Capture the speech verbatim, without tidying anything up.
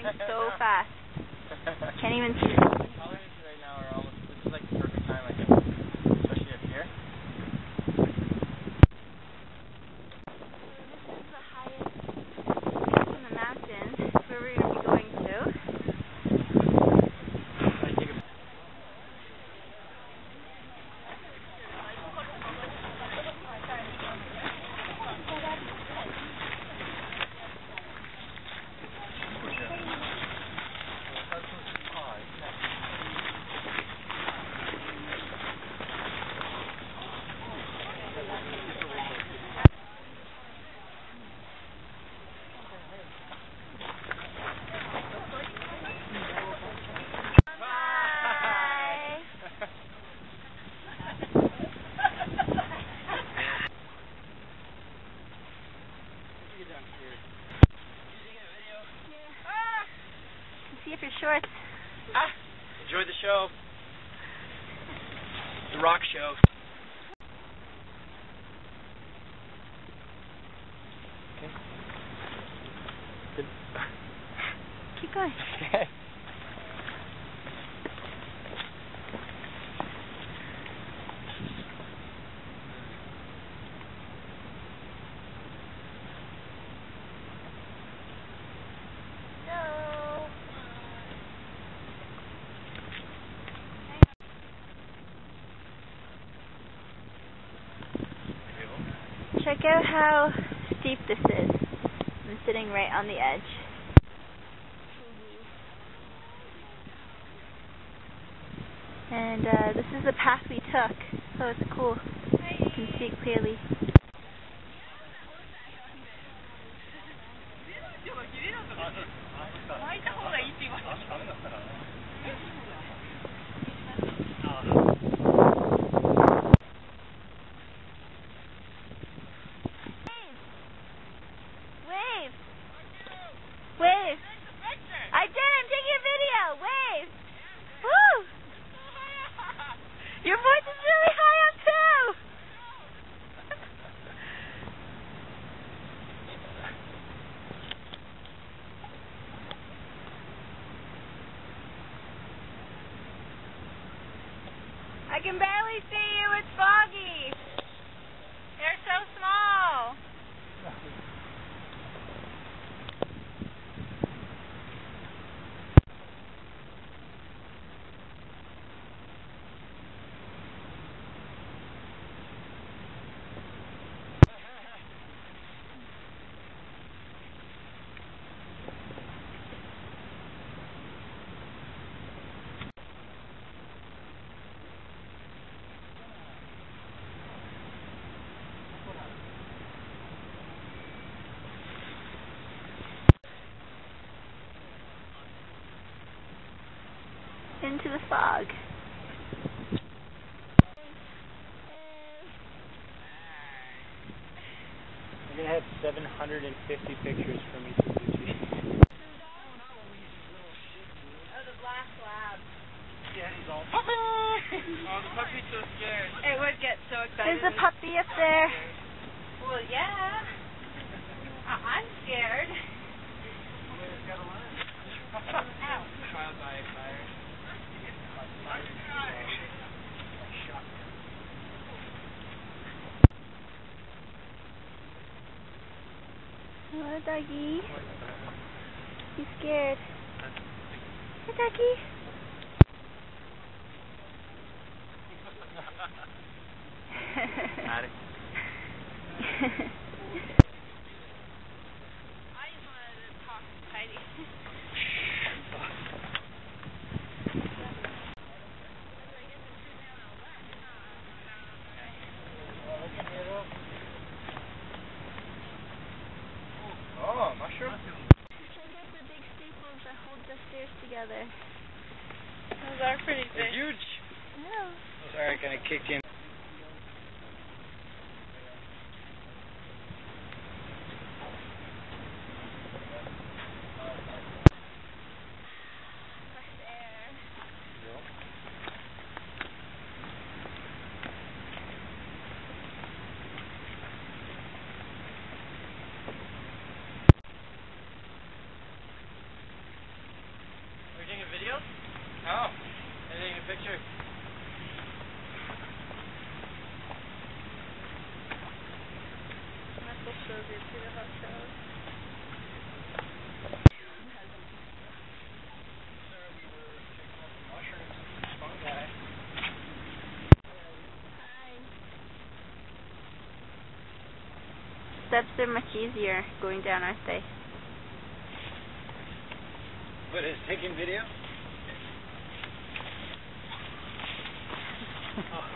so fast. Can't even see it. Colors right now are almost, this is like the perfect time, I guess, especially up here. This is the highest place in the mountains where we're going to be going to. See if you're short. Ah, enjoy the show. The rock show. Okay. Good. Keep going. Okay. Check out how steep this is. I'm sitting right on the edge. And uh, this is the path we took, so it's cool. You can see it clearly. Wave! I did! I'm taking a video! Wave! Woo! Your voice is really high up too! I can barely see you, it's foggy! They're so small! Into the fog. We're gonna have seven hundred fifty pictures from Ishizuchi. Oh, the black lab. Yeah, he's all puppy! Oh, the puppy's so scared. It would get so excited. There's a puppy up there. Well, yeah. I- I'm scared. Trial by fire. Hello, doggy. He's scared. Hey, doggy. Got it. I just wanted to talk to Heidi. Oh, mushroom? Check out the big staples that hold the stairs together. Those are pretty They're big. huge. Yeah. Sorry, I kind of kicked in. steps are much easier going down, aren't they? But it's taking video? Oh.